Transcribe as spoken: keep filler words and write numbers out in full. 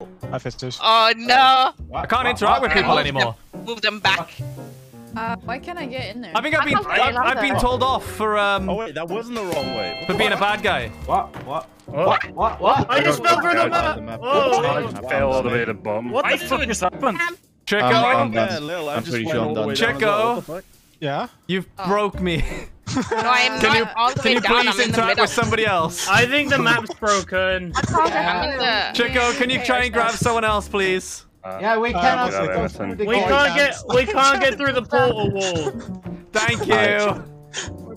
Hi, Fistus. Oh no! I can't interact with people Move anymore. Them, move them back. Uh, why can't I get in there? I think I've been I've, I've been told off for um. Oh wait, that wasn't the wrong way. For being a bad guy. What? What? What? What? What? I just fell through the map. Oh, I fell all the way to the bottom. what the fuck just happened? Chico, I'm yeah, Lil, I'm, I'm just pretty went sure all I'm the done. way down as well. What the fuck? Yeah? you've Oh. broke me. No, I am Can not you all the can way you down. I'm please in the interact middle. with somebody else? I think the map's broken. I'm in the. Chico, can you try and grab someone else, please? Uh, Yeah, we Uh, cannot. yeah, listen. We can't get we can't get through the portal wall. Thank you.